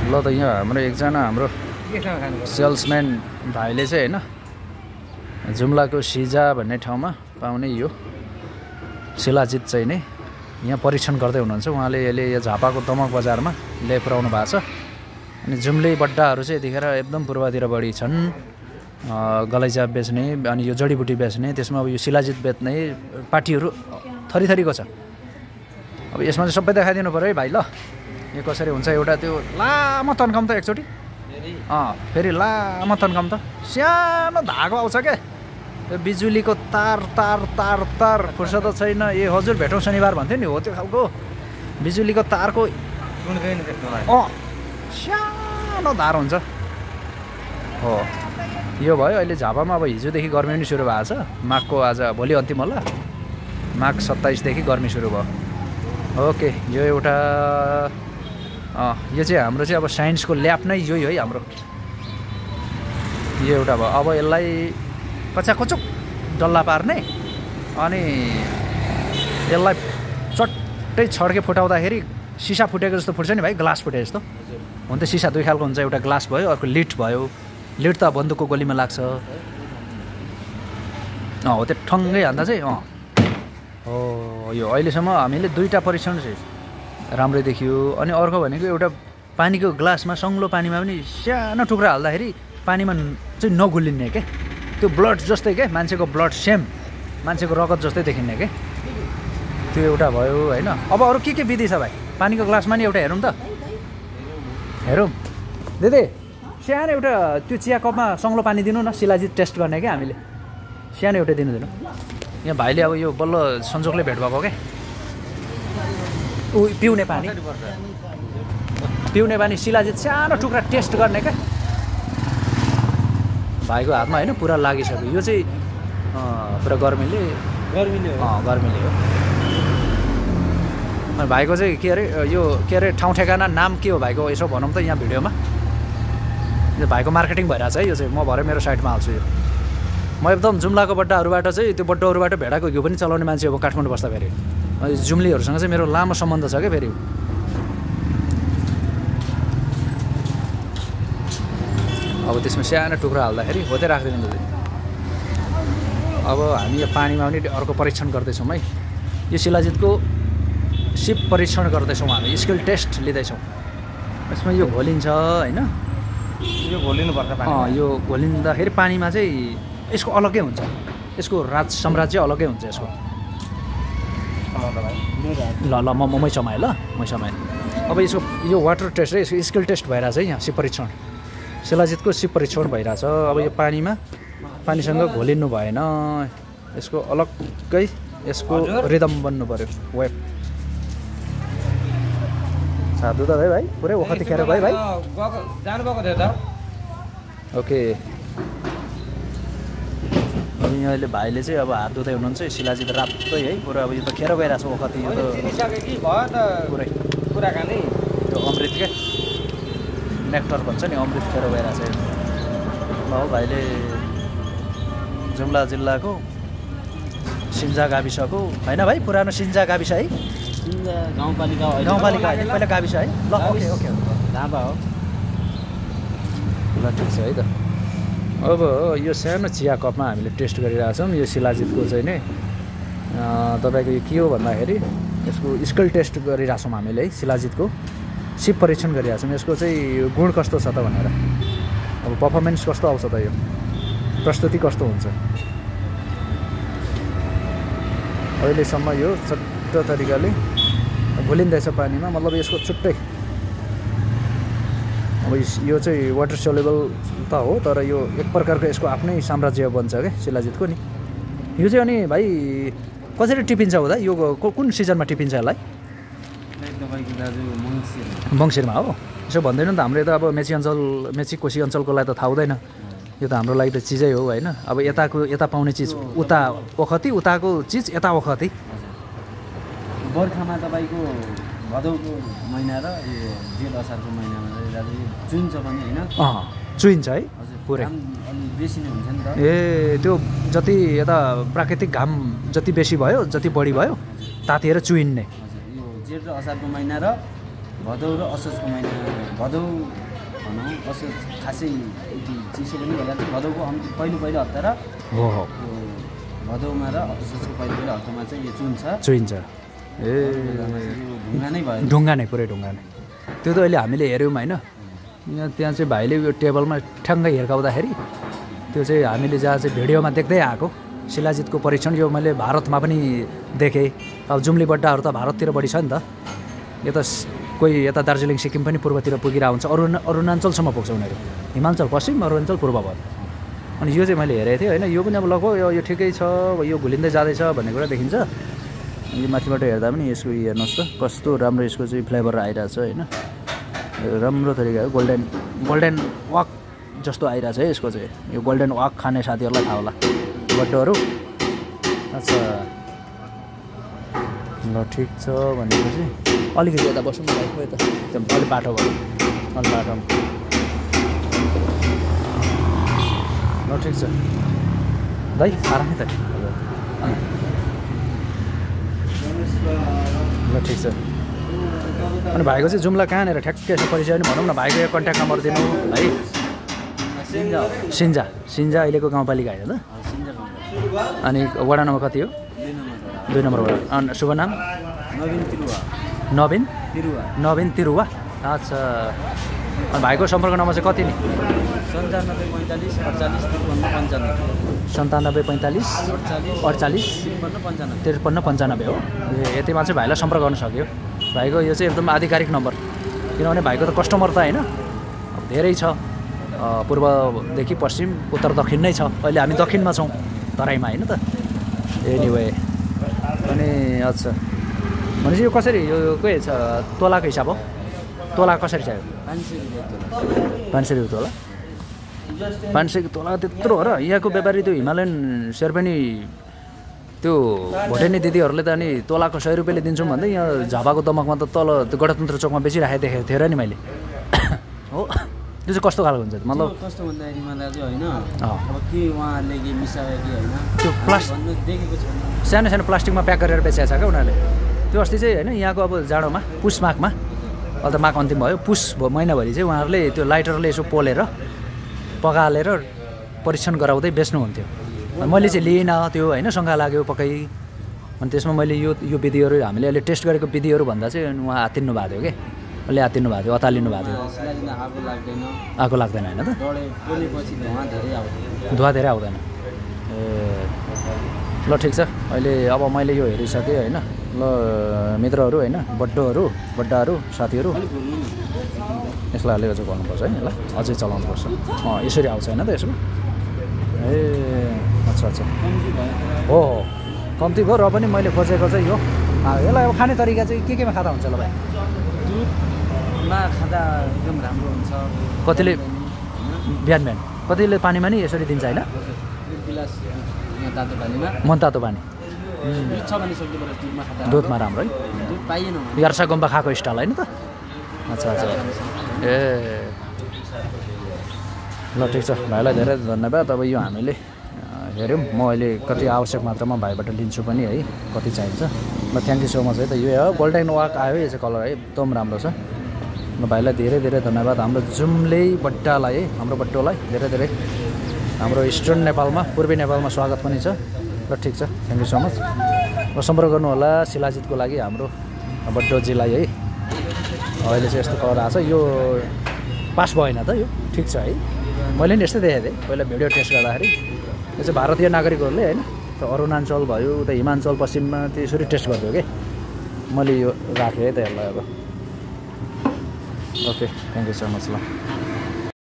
ल त यहाँ हाम्रो एकजना हाम्रो सेल्सम्यान भाइले चाहिँ होइन जुम्लाको सिजा भन्ने ठाउँमा पाउने यो शिलाजित चाहिँ नै यहाँ परीक्षण गर्दै हुनुहुन्छ उहाँले। यसले यो झापाको दमक बजारमा ल्याइ पुऱ्याउनु भएको छ। अनि जुम्ले बट्टाहरू चाहिँ यतिखेर एकदम पूर्वतिर बढी छन्। गलैँचा बेच्ने अनि यो जडीबुटी बेच्ने, त्यसमा अब यो शिलाजित बेच्ने पार्टीहरू थरीथरीको छ। अब यसमा चाहिँ सबै देखाइदिनु पऱ्यो है भाइ। ल यो कसरी हुन्छ एउटा त्यो लामो तन्काउँ त एकचोटि। फेरि लामो तन्काउँ त सानो धागो आउँछ क्या त्यो बिजुलीको तार तार तार तार फुर्सद छैन। ए हजुर भेटौँ शनिबार भन्थ्यो नि, हो त्यो खालको बिजुलीको तारको सानो धार हुन्छ हो। यो भयो अहिले झापामा। अब हिजोदेखि गर्मी पनि सुरु भएको छ। माघको आज भोलि अन्तिम होला। माघ 27 देखि गर्मी सुरु भयो। ओके यो एउटा यो चाहिँ हाम्रो चाहिँ अब साइन्सको ल्याब नै यही है हाम्रो। यो एउटा भयो। अब यसलाई कचाकचुक डल्ला पार्ने अनि यसलाई चट्टै छड्के फुटाउँदाखेरि सिसा फुटेको जस्तो फुट्छ नि भाइ, ग्लास फुटे जस्तो। हुन त सिसा दुई खालको हुन्छ, एउटा ग्लास भयो अर्को लिड भयो। लिड त बन्दुकको गोलीमा लाग्छ हो, त्यो ठङ्गै हान्दा चाहिँ हो। यो अहिलेसम्म हामीले दुईवटा परीक्षण चाहिँ राम्रै देखियो। अनि अर्को भनेको एउटा पानीको ग्लासमा सङ्लो पानीमा पनि सानो टुक्रा हाल्दाखेरि पानीमा चाहिँ नगुलिने क्या, त्यो ब्लड जस्तै क्या, मान्छेको ब्लड सेम मान्छेको रगत जस्तै देखिने क्या, त्यो एउटा भयो होइन। अब अरू के विधि छ भाइ? पानीको ग्लासमा नि एउटा हेरौँ त, हेरौँ दिदी। सानो एउटा त्यो चिया कपमा सङ्लो पानी दिनु न, शिलाजित टेस्ट गर्ने क्या हामीले। सानो एउटा दिनु यहाँ भाइले। अब यो बल्ल संजोगले भेट भएको क्या, पिउने पानी शिलाजित सानो टुक्रा टेस्ट गर्ने क्या भाइको हातमा होइन। पुरा लागिसक्यो यो चाहिँ पुरा गर्मीले हो। भाइको चाहिँ के अरे यो के अरे ठाउँ ठेगाना नाम के हो भाइको, यसो भनौँ त यहाँ भिडियोमा। यो भाइको मार्केटिङ भइरहेछ है। यो चाहिँ म भरे मेरो साइटमा हाल्छु। यो म एकदम जुम्लाको बट्टाहरूबाट चाहिँ त्यो बट्टाहरूबाट भेडाको घिउ पनि चलाउने मान्छे हो काठमाडौँ बस्दा। फेरि जुम्लीहरूसँग चाहिँ मेरो लामो सम्बन्ध छ क्या। फेरि अब त्यसमा सानो टुक्रा हाल्दाखेरि होतै राख्दैन। अब हामी यो पानीमा पनि अर्को परीक्षण गर्दैछौँ है। यो शिलाजितको सिप परीक्षण गर्दैछौँ हामी, स्किल टेस्ट लिँदैछौँ। यसमा यो घोलिन्छ होइन, यो घोलिनुपर्छ। यो घोलिँदाखेरि पानीमा चाहिँ यसको अलग्गै हुन्छ, यसको राज साम्राज्य अलग्गै हुन्छ यसको। ल मै समाएँ ल, मै समाएँ। अब यसको यो वाटर टेस्ट है, यसको स्किल टेस्ट भइरहेछ है यहाँ। सिप परीक्षण, शिलाजितको सिप परीक्षण भइरहेछ। अब यो पानीसँग घोलिनु भएन, यसको अलग्गै यसको रिदम बन्नु पऱ्यो। वेब साधु त है भाइ, पुरै वखत खेर गयो भाइ। जानुभएको थियो त। ओके अनि अहिले भाइले चाहिँ अब हात धुँदै हुनुहुन्छ। शिलाजित रातै है पुरा। अब यो त खेर गइरहेको छ वखत। यो त पुरै कुराकानी यो अमृत क्या, नेक्टर भन्छ नि, अमृत खेर गइरहेको छ। ल हो भाइले जुम्ला जिल्लाको सिन्जा गाविसको होइन भाइ, पुरानो सिन्जा गाविस है, गाउँपालिका पहिला गाविस है। ल ओके ओके ढाबा हो। ल ठिक छ है त। अब यो सानो चिया कपमा हामीले टेस्ट गरिरहेछौँ यो शिलाजितको चाहिँ नै। तपाईँको यो के हो भन्दाखेरि यसको स्किल टेस्ट गरिरहेछौँ हामीले है। शिलाजितको सिप परीक्षण गरिरहेछौँ। यसको चाहिँ गुण कस्तो छ त भनेर, अब पर्फर्मेन्स कस्तो आउँछ त, यो प्रस्तुति कस्तो हुन्छ। अहिलेसम्म यो छुट्टो तरिकाले घोलिँदैछ पानीमा, मतलब यसको छुट्टै। अब यो चाहिँ वाटर सोल्युबल त हो, तर यो एक प्रकारको यसको आफ्नै साम्राज्य बन्छ क्या शिलाजितको नि। यो चाहिँ अनि भाइ कसरी टिपिन्छ हुँदा? यो कुन सिजनमा टिपिन्छ यसलाई? मङ्सिरमा हो। यसो भन्दैन नि त, हाम्रो यता अब मेची कोशी अञ्चलकोलाई त थाहा हुँदैन। यो त हाम्रो लागि त चिजै हो होइन। अब यता पाउने चिज उता वखती, उताको चिज यता वखती। बर्खामा तपाईँको भदौको महिना र यो जेठ असारको महिनामा चुइन्छ पनि होइन? चुइन्छ है पुरै, बेसी नै हुन्छ नि त। ए त्यो जति यता प्राकृतिक घाम जति बेसी भयो, जति बढी भयो तातिएर चुइन्ने। यो जेठ र असारको महिना र भदौ र असोजको महिना भदौ भनौँ असोज खासै यति चिसो पनि भइरहेको छ भदौको पहिलो हप्ता र हो हो भदौमा र असोजको पहिलो हप्तामा चाहिँ यो चुइन्छ ए ढुङ्गा नै भयो ढुङ्गा नै पुरै ढुङ्गा नै त्यो त अहिले हामीले हेऱ्यौँ होइन यहाँ त्यहाँ चाहिँ भाइले यो टेबलमा ठ्याङ्गै हिर्काउँदाखेरि त्यो चाहिँ हामीले जहाँ चाहिँ भिडियोमा देख्दै आएको शिलाजितको परीक्षण यो मैले भारतमा पनि देखेँ अब जुम्ली बड्डाहरू त भारततिर बढी छ नि त यता कोही यता दार्जिलिङ सिक्किम पनि पूर्वतिर पुगिरहेको हुन्छ अरुणाञ्चलसम्म पुग्छ उनीहरू हिमाञ्चल पश्चिम अरुणाञ्चल पूर्व भयो अनि यो चाहिँ मैले हेरेको थिएँ होइन यो पनि अब लगभग यो ठिकै छ यो घुलिँदै जाँदैछ भन्ने कुरा देखिन्छ यो माथिबाट हेर्दा पनि यसको हेर्नुहोस् त कस्तो राम्रो यसको चाहिँ फ्लेभर आइरहेछ होइन राम्रो तरिकाको गोल्डन वाक जस्तो आइरहेछ है यसको चाहिँ यो गोल्डन वाक खाने साथीहरूलाई थाहा होला बड्डोहरू अच्छा ल ठिक छ भनेपछि अलिकति यता बसौँ न भाइको यता एकदम अलि बाटो भयो अलि बाटोमा ल ठिक छ दाइ आरामै त ल ठिक छ अनि भाइको चाहिँ जुम्ला कहाँनिर ठ्याक्कै यसो परिचय पनि भनौँ न भाइको यो कन्ट्याक्ट नम्बर दिनु है सिन्जा अहिलेको गाउँपालिका होइन त अनि वडा नम्बर कति हो 2 नम्बर वडा अनि शुभ नाम नवीन तिरुवा अच्छा अनि भाइको सम्पर्क नम्बर चाहिँ कति नि 9745485395 हो यतिमा चाहिँ भाइलाई सम्पर्क गर्न सक्यो भाइको यो चाहिँ एकदम आधिकारिक नम्बर किनभने भाइको त कस्टमर त होइन अब धेरै छ पूर्वदेखि पश्चिम उत्तर दक्षिण नै छ अहिले हामी दक्षिणमा छौँ तराईमा होइन त एनिवे अनि अच्छा भनेपछि यो कसरी यो के छ तोलाको हिसाब हो तोला कसरी चाहियो 500 रुपियाँ तोला 500 तोला त्यत्रो हो र यहाँको व्यापारी त्यो हिमालयन शेर्पेनी त्यो भोटेनी दिदीहरूले त अनि तोलाको 100 रुपियाँले दिन्छौँ भन्दै यहाँ झापाको दमकमा त तल त्यो गणतन्त्र चौकमा बेचिराखेको देखेको थियो र नि मैले हो त्यो चाहिँ कस्तो खालको हुन्छ मतलब कस्तो भन्दाखेरि मलाई चाहिँ होइन अब के उहाँहरूले के मिसायो कि होइन त्यो प्लास्टिक देखेको छ सानो प्लास्टिकमा प्याक गरेर बेचेको छ क्या उनीहरूले त्यो अस्ति चाहिँ होइन यहाँको अब जाडोमा पुस माघमा अहिले त माघ अन्तिम भयो पुस महिनाभरि चाहिँ उहाँहरूले त्यो लाइटरले यसो पोलेर पगालेर परीक्षण गराउँदै बेच्नुहुन्थ्यो मैले चाहिँ लिइनँ त्यो होइन शङ्का लाग्यो पक्कै अनि त्यसमा मैले यो विधिहरू हामीले अहिले टेस्ट गरेको विधिहरू भन्दा चाहिँ उहाँ आत्तिनु भएको थियो कि अहिले आत्तिनु भएको थियो अतालिनु भएको थियो आगो लाग्दैन होइन त धुवा धेरै आउँदैन ए ल ठिक छ अहिले अब मैले यो हेरिसकेँ होइन ल मित्रहरू होइन बड्डाहरू साथीहरू यसलाई अलिकति चाहिँ गर्नुपर्छ है ल अझै चलाउनुपर्छ यसरी आउँछ होइन त यसमा ए अच्छा हो कम्ती भयो र पनि मैले खोजेको चाहिँ यो यसलाई अब खाने तरिका चाहिँ केमा खाँदा हुन्छ ल भाइ दुधमा खाँदा एकदम राम्रो हुन्छ कतिले बिहान कतिले पानीमा नि यसरी दिन्छ होइन मनतातो पानी दुधमा राम्रो है दुध पाइएन यार्सा गुम्बा खाएको स्टाइल होइन त अच्छा ए ल ठिक छ भाइलाई धेरै धन्यवाद अब यो हामीले हेऱ्यौँ म अहिले कति आवश्यक मात्रामा भाइबाट लिन्छु पनि है कति चाहिन्छ ल थ्याङ्क यू सो मच है त यो हो गोल्डन वाक आयो यो चाहिँ कलर है एकदम राम्रो छ ल भाइलाई धेरै धन्यवाद हाम्रो जुम्ले बट्टालाई है हाम्रो बट्टोलाई धेरै हाम्रो इस्टर्न नेपालमा पूर्वी नेपालमा स्वागत पनि छ ल ठिक छ थ्याङ्क यू सो मच र सम्पर्क गर्नु होला शिलाजितको लागि हाम्रो बट्टोजीलाई है अहिले चाहिँ यस्तो कलर आएको छ यो पास भएन त यो ठिक छ है मैले नि यस्तै देखेको थिएँ पहिला भिडियो टेस्ट गर्दाखेरि यो चाहिँ भारतीय नागरिकहरूले होइन त अरुणाञ्चल भयो उता हिमाञ्चल पश्चिममा त्यसरी टेस्ट गर्थ्यो कि मैले यो राखेँ है त यसलाई अब okay thank you so much ल